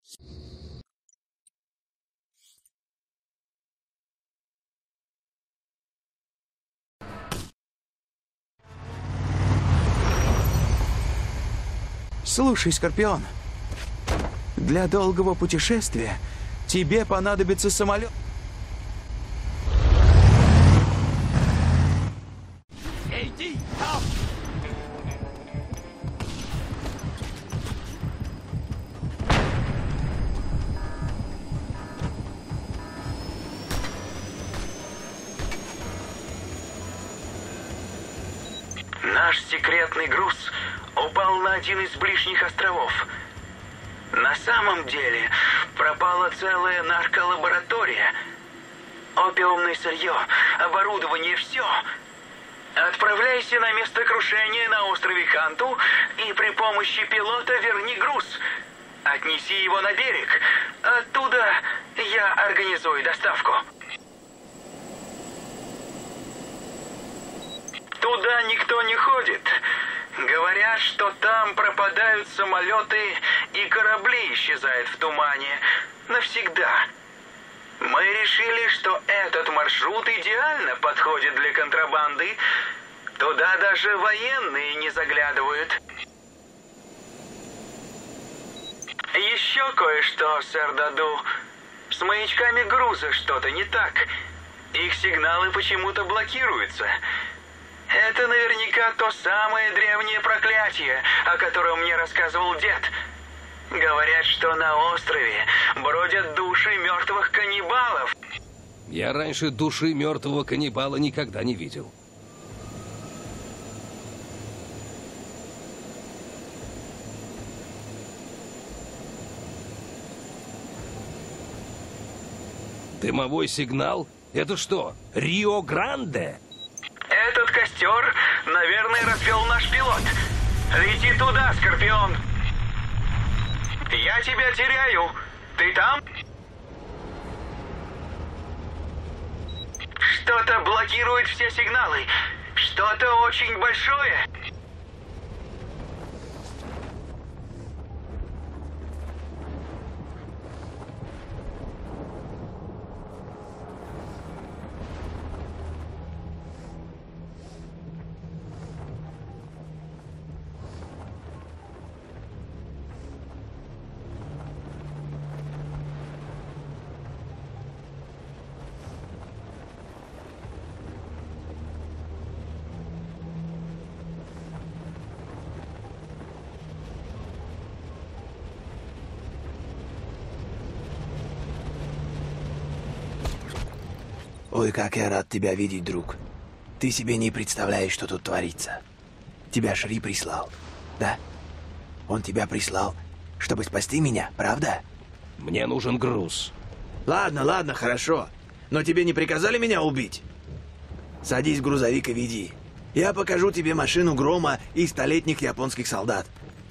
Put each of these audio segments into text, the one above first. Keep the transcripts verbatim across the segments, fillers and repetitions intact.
Слушай, Скорпион, для долгого путешествия тебе понадобится самолет. Иди, там! Наш секретный груз упал на один из ближних островов. На самом деле пропала целая нарколаборатория. Опиумное сырье, оборудование, все. Отправляйся на место крушения на острове Ханту и при помощи пилота верни груз. Отнеси его на берег. Оттуда я организую доставку. Туда никто не ходит. Говорят, что там пропадают самолеты и корабли исчезают в тумане. Навсегда. Мы решили, что этот маршрут идеально подходит для контрабанды. Туда даже военные не заглядывают. Еще кое-что, сэр Даду. С маячками груза что-то не так. Их сигналы почему-то блокируются. Это наверняка то самое древнее проклятие, о котором мне рассказывал дед. Говорят, что на острове бродят души мертвых каннибалов. Я раньше души мертвого каннибала никогда не видел. Дымовой сигнал? Это что, Рио-Гранде? Этот костер, наверное, развел наш пилот. Лети туда, Скорпион. Я тебя теряю. Ты там? Что-то блокирует все сигналы. Что-то очень большое. Ой, как я рад тебя видеть, друг. Ты себе не представляешь, что тут творится. Тебя Шри прислал, да? Он тебя прислал, чтобы спасти меня, правда? Мне нужен груз. Ладно, ладно, хорошо. Но тебе не приказали меня убить? Садись в грузовик и веди. Я покажу тебе машину Грома и столетних японских солдат.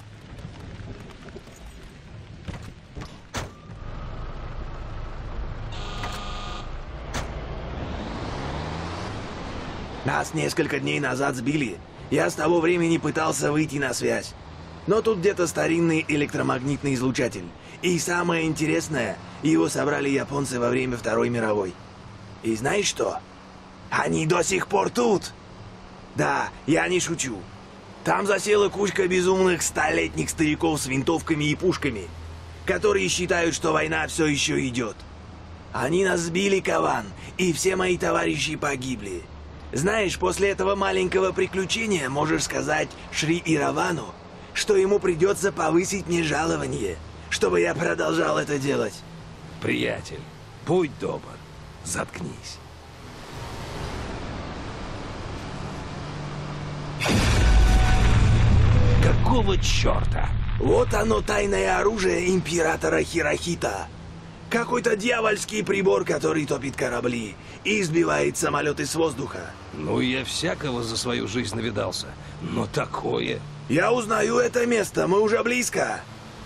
Нас несколько дней назад сбили. Я с того времени пытался выйти на связь. Но тут где-то старинный электромагнитный излучатель. И самое интересное, его собрали японцы во время Второй мировой. И знаешь что? Они до сих пор тут! Да, я не шучу. Там засела кучка безумных столетних стариков с винтовками и пушками, которые считают, что война все еще идет. Они нас сбили, Каван, и все мои товарищи погибли. Знаешь, после этого маленького приключения можешь сказать Шри Иравану, что ему придется повысить мне жалование, чтобы я продолжал это делать. Приятель, будь добр, заткнись. Какого черта? Вот оно, тайное оружие императора Хирохита. Какой-то дьявольский прибор, который топит корабли и сбивает самолеты с воздуха. Ну, я всякого за свою жизнь навидался, но такое... Я узнаю это место, мы уже близко.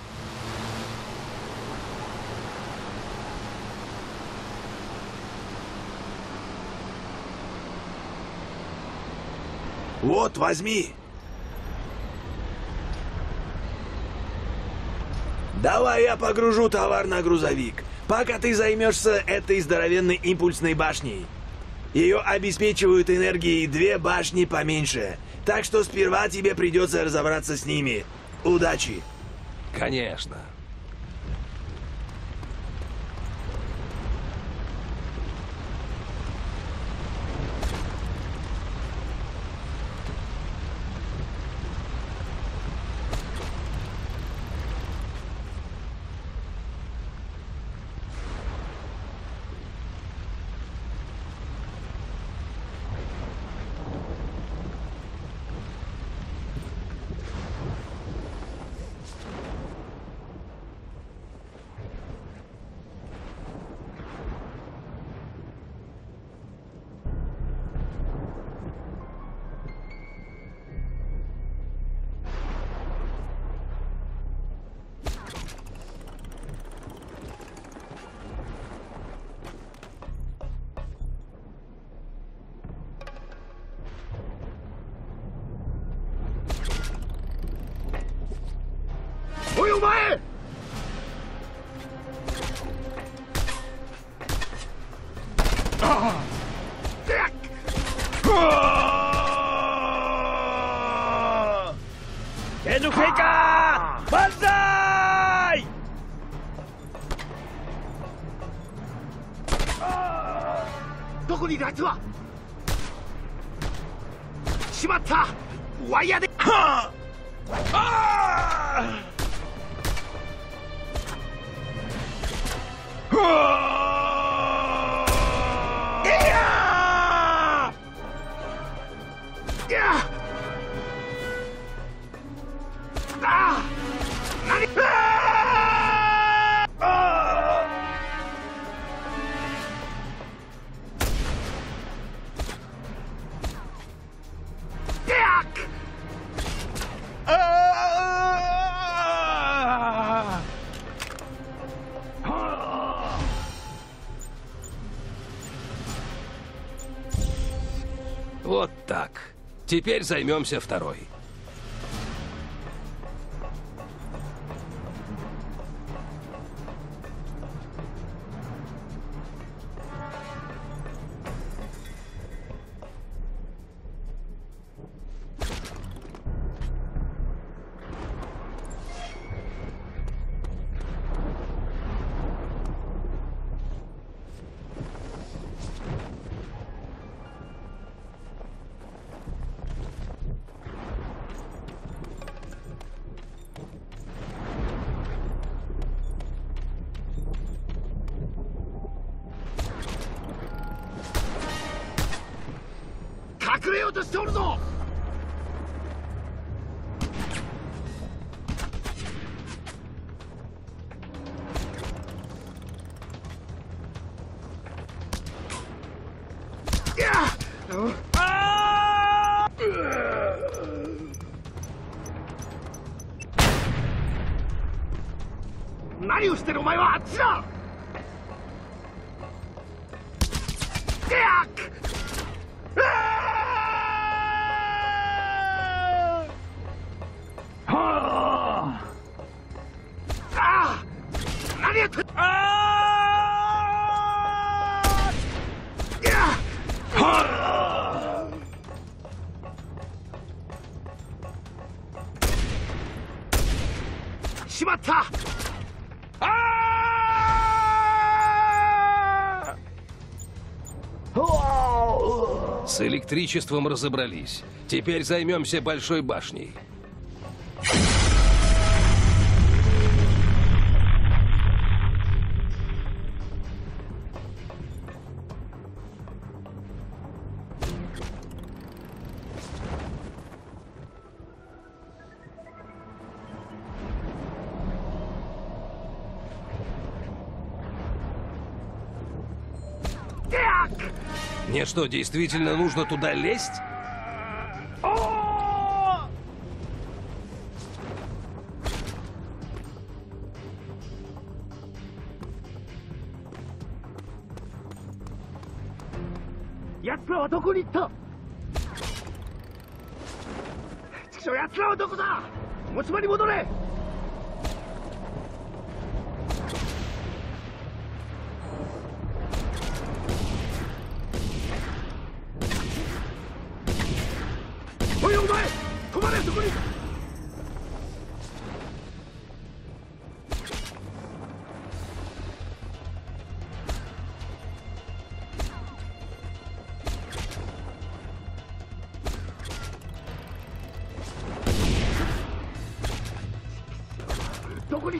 Вот, возьми. Давай я погружу товар на грузовик, пока ты займешься этой здоровенной импульсной башней. Ее обеспечивают энергией две башни поменьше, так что сперва тебе придется разобраться с ними. Удачи! Конечно. Бонзай! どこにいるあいつはしまったワイヤーではああーはあいやーいやーあー何あーあーいやーあー Вот так. Теперь займемся второй. 隠れようとしておるぞいやあー何をしてるお前はあっちだいや何やってあーいやはあしまったあー С электричеством разобрались. Теперь займемся большой башней. Мне что, действительно нужно туда лезть? 奴らはどこに行ったちくしょう奴らはどこだ持ち場に戻れ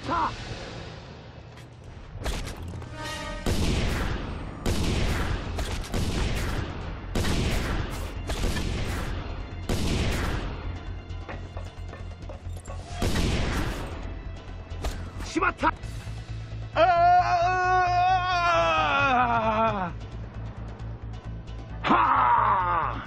ったしまった。 ああはあ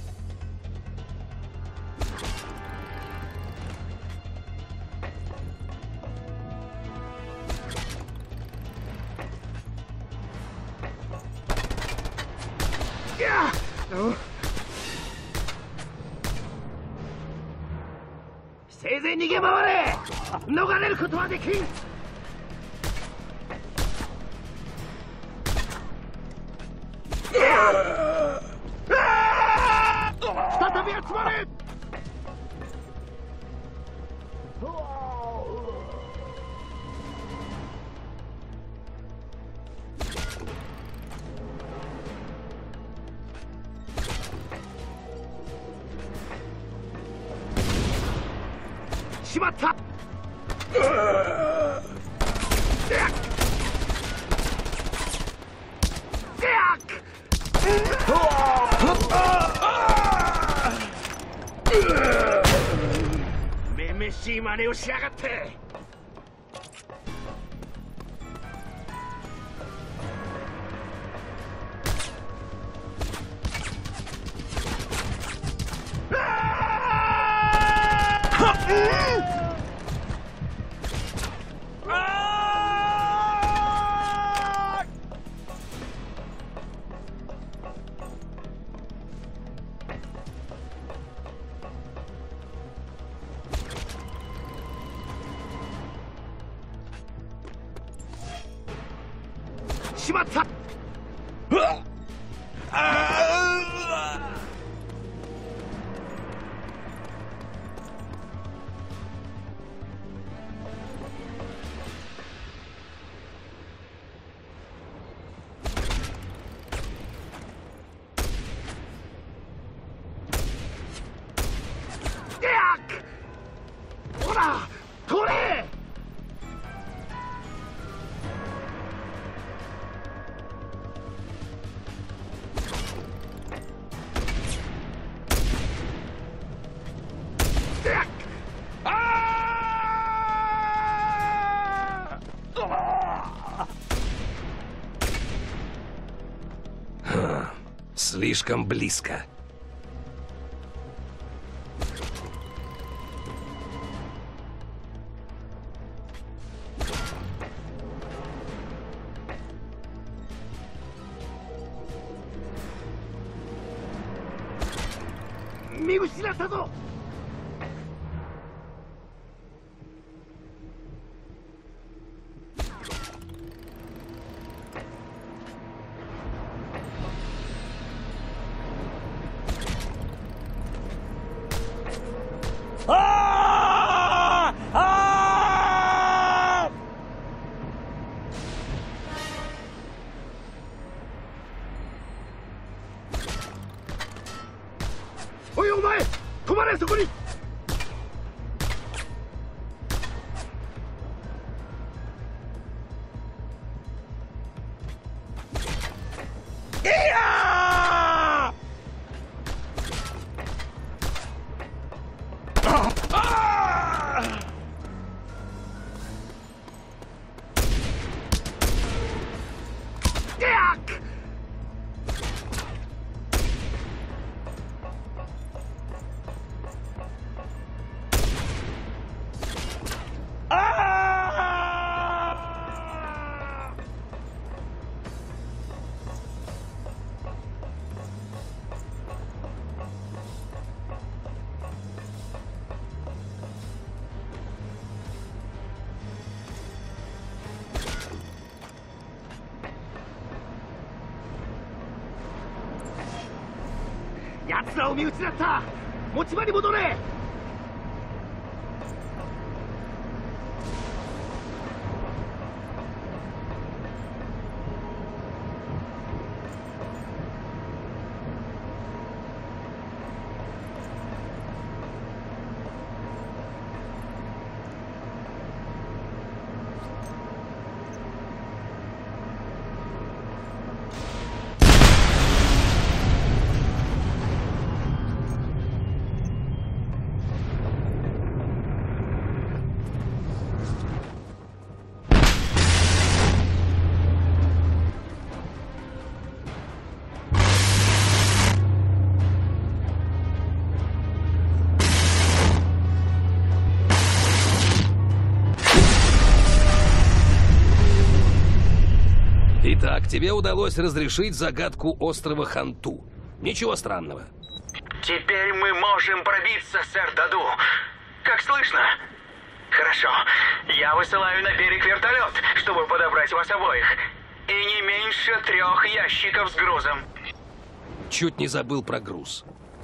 いやうんせいぜい逃げ回れ。逃れることはできん。再び集まれ。しまった。めめしい真似をしやがって。しまった。ほら取れ。 Слишком близко. 見失ったぞ。 あああおいお前止まれそこに。 いや奴らを見失った。持ち場に戻れ。 Итак, тебе удалось разрешить загадку острова Ханту. Ничего странного. Теперь мы можем пробиться, сэр Даду. Как слышно? Хорошо. Я высылаю на берег вертолет, чтобы подобрать вас обоих. И не меньше трех ящиков с грузом. Чуть не забыл про груз.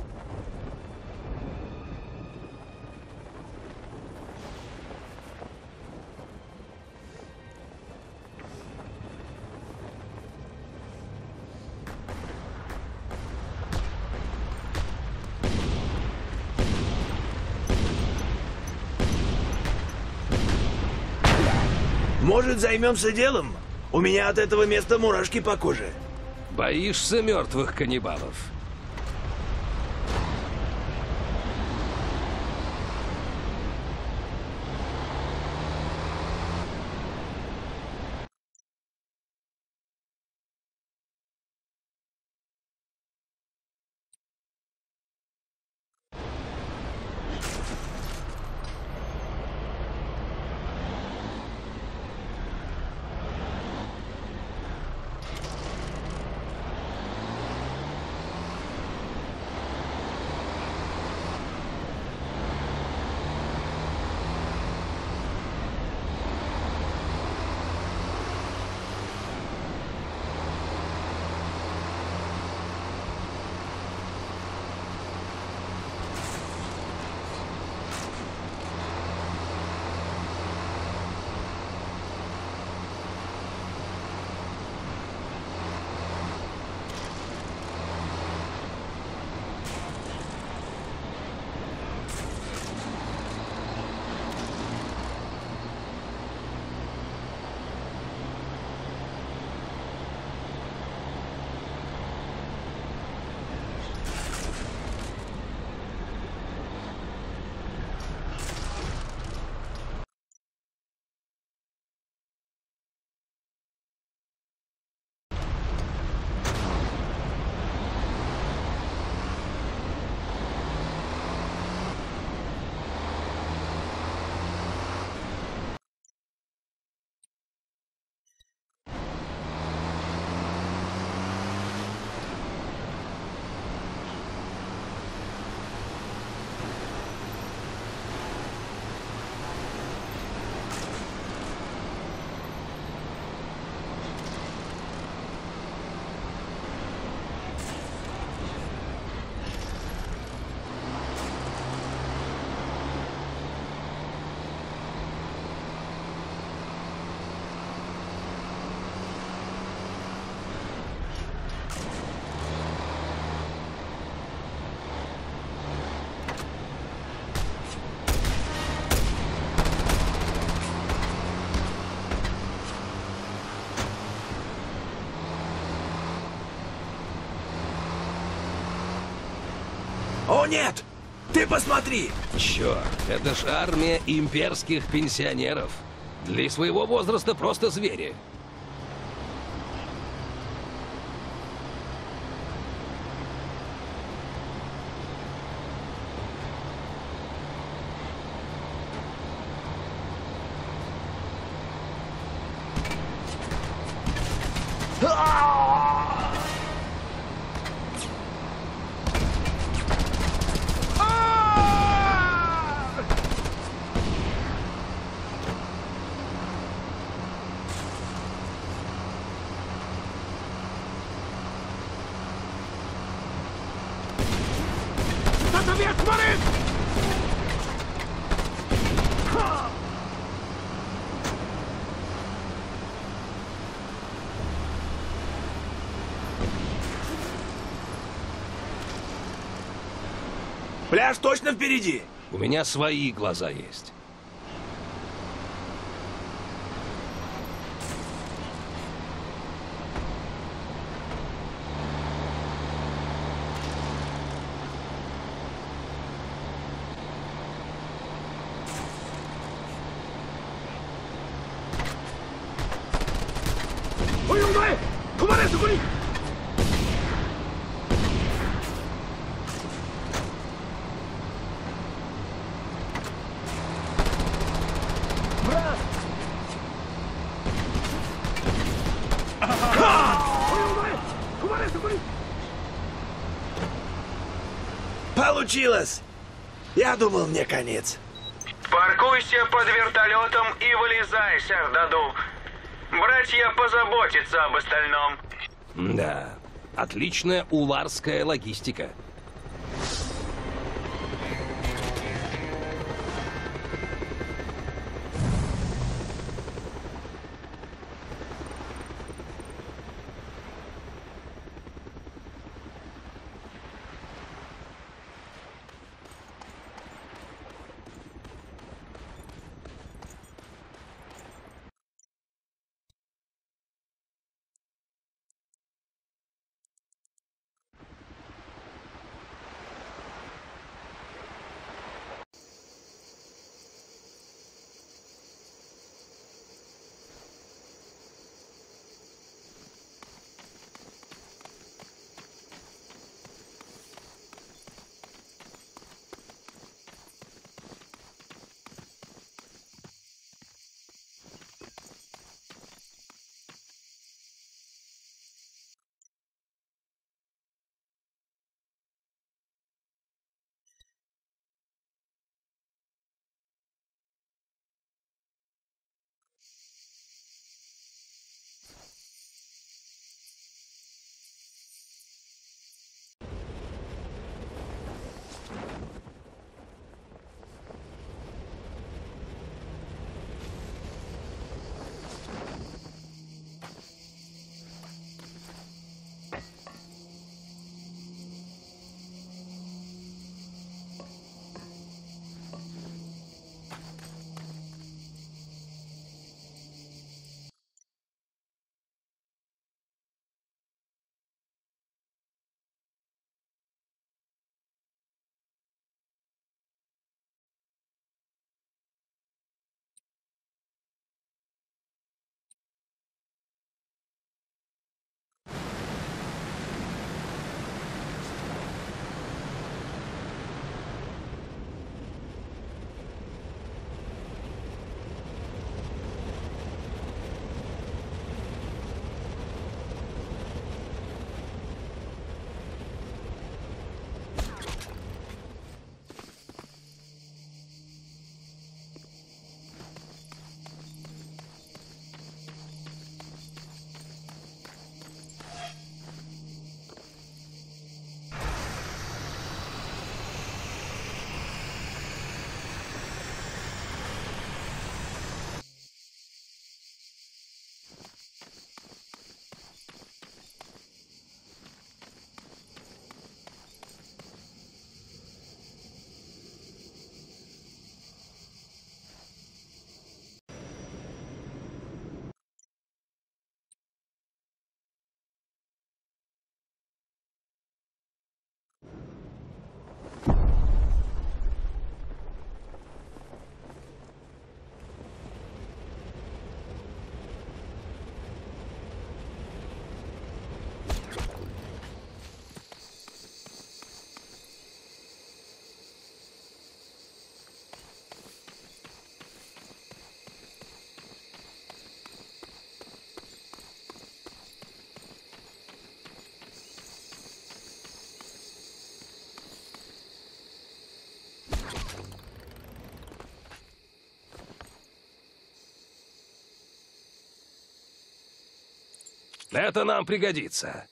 Может, займемся делом? У меня от этого места мурашки по коже. Боишься мертвых каннибалов? О, нет! Ты посмотри! Черт, это ж армия имперских пенсионеров. Для своего возраста просто звери. Пляж точно впереди? У меня свои глаза есть. Ой, о前止まれそこに Ha Получилось! Я думал, мне конец. Паркуйся под вертолетом и вылезай, сэр Даду. Братья позаботятся об остальном. Да, отличная уларская логистика. Это нам пригодится.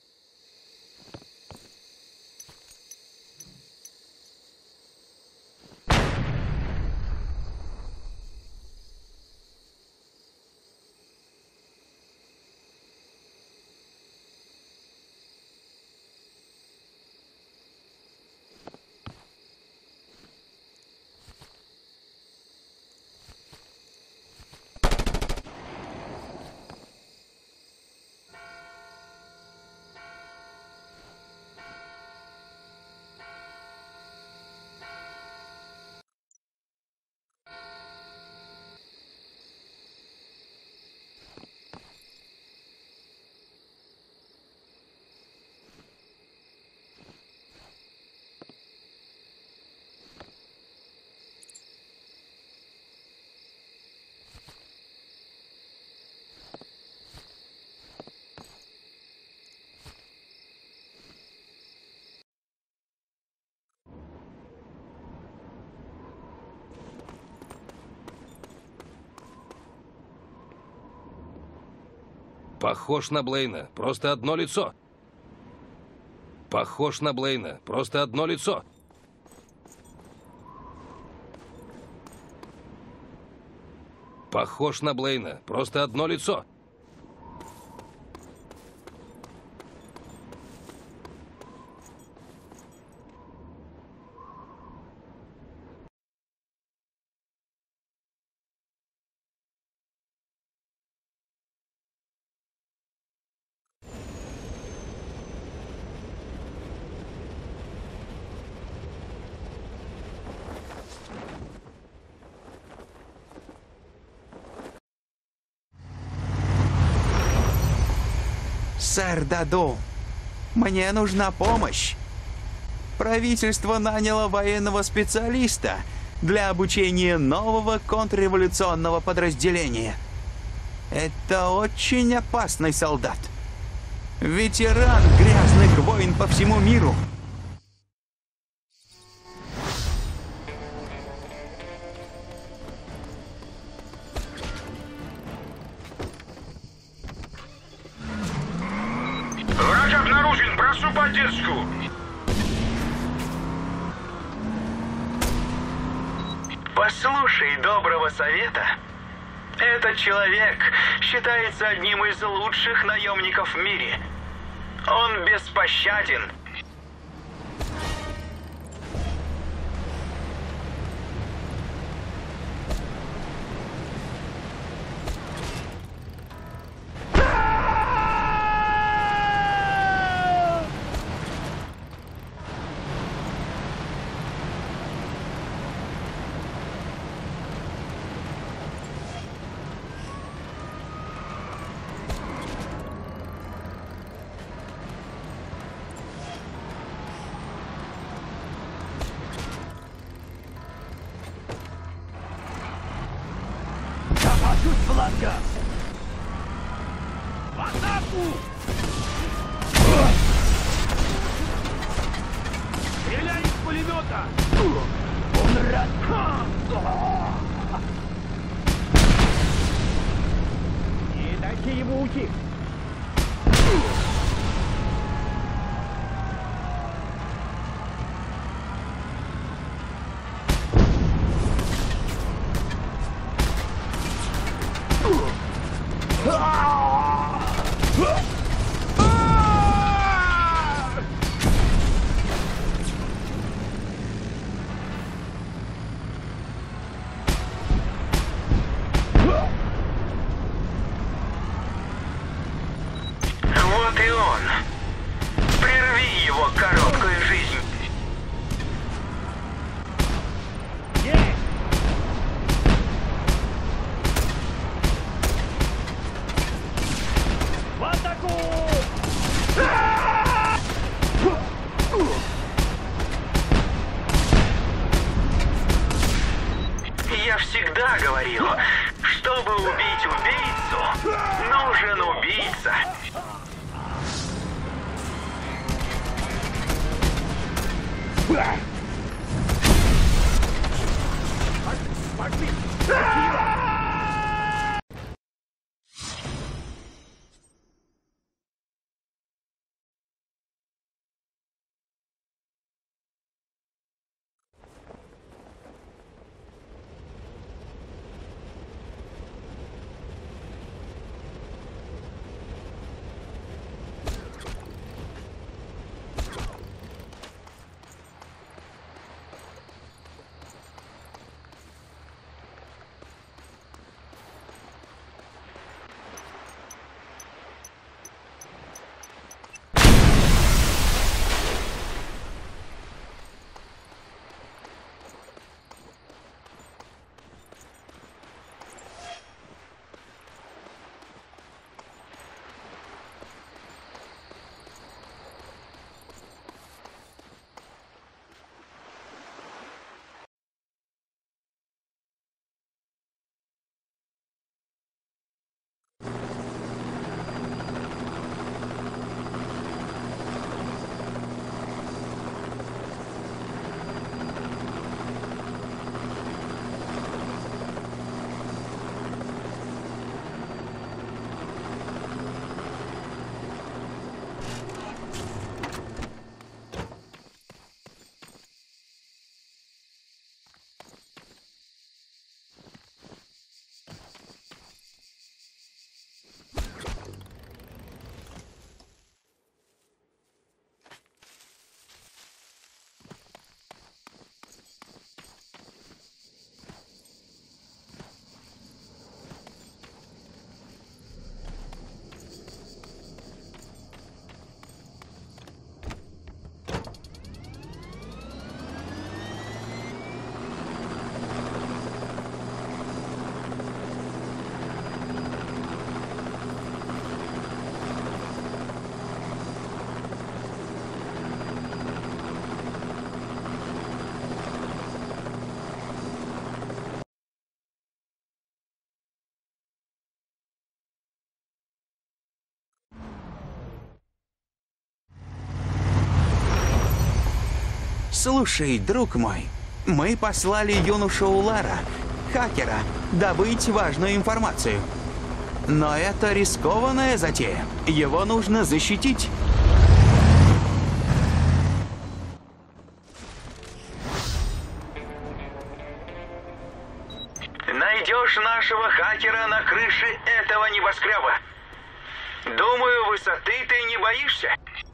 Похож на Блейна, просто одно лицо. Похож на Блейна, просто одно лицо. Похож на Блейна, просто одно лицо. Сэр Даду, мне нужна помощь. Правительство наняло военного специалиста для обучения нового контрреволюционного подразделения. Это очень опасный солдат. Ветеран грязных войн по всему миру. Враг обнаружен, прошу поддержку. Послушай доброго совета. Этот человек считается одним из лучших наемников в мире. Он беспощаден. Бланка! В атаку! Стреляй из пулемета! Он рад! Не дайте ему уйти! Вот и он. Прерви его короткую жизнь. Есть! В атаку! Я всегда говорил, чтобы убить убийцу, нужен убийца. Пошли! Слушай, друг мой, мы послали юношу Улара, хакера, добыть важную информацию. Но это рискованная затея. Его нужно защитить. Найдешь нашего хакера на крыше этого небоскреба. Думаю, высоты ты не боишься.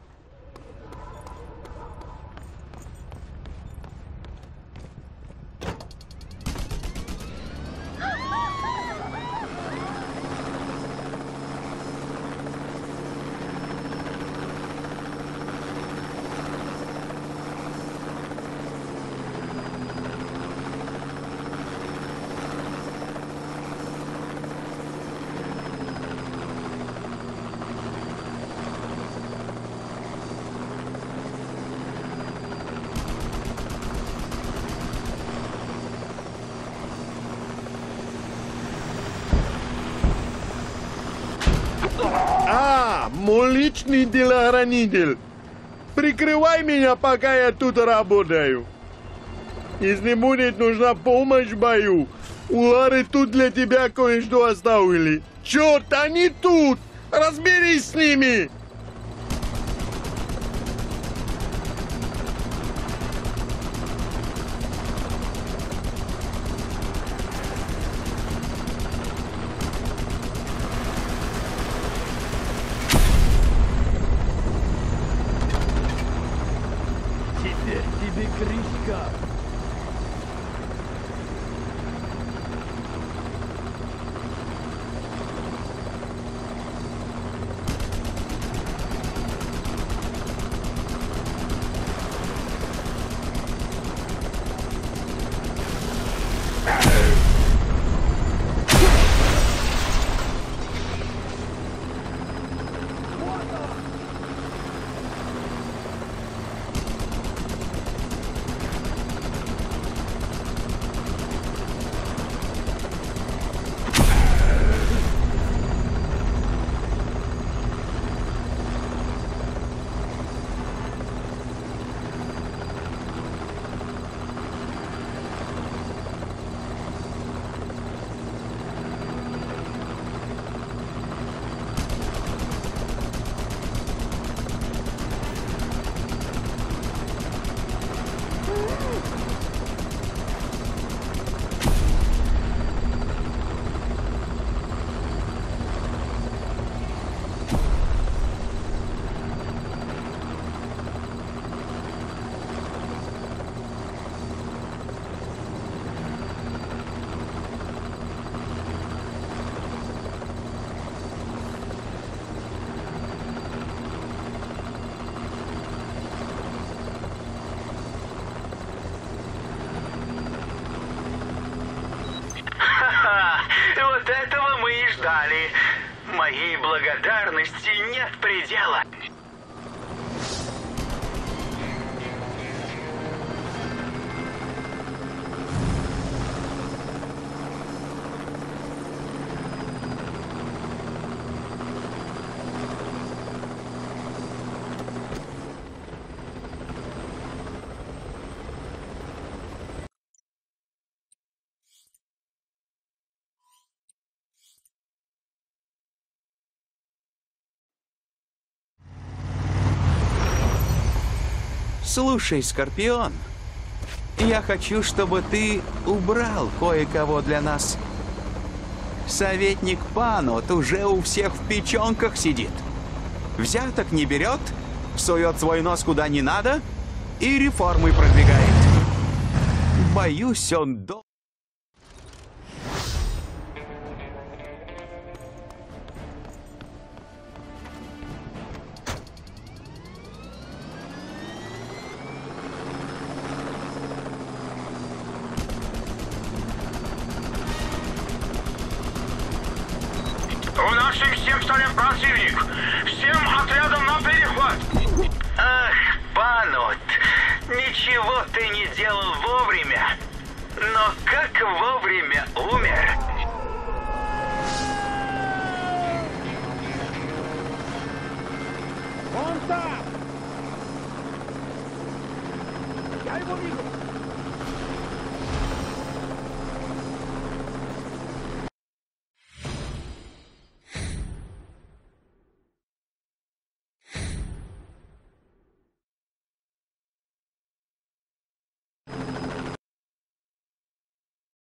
А, мой личный телохранитель. Прикрывай меня, пока я тут работаю. Если будет нужна помощь в бою, Улары тут для тебя кое-что оставили. Черт, они тут! Разберись с ними! Теперь тебе крышка. Вот этого мы и ждали. Моей благодарности нет предела. Слушай, Скорпион, я хочу, чтобы ты убрал кое-кого для нас. Советник Панот уже у всех в печенках сидит. Взяток не берет, сует свой нос куда не надо и реформы продвигает. Боюсь, он до... В нашем секторе противник. Всем отрядам на перехват. Ах, Панот, ничего ты не делал вовремя. Но как вовремя умер. Он там! Я его вижу!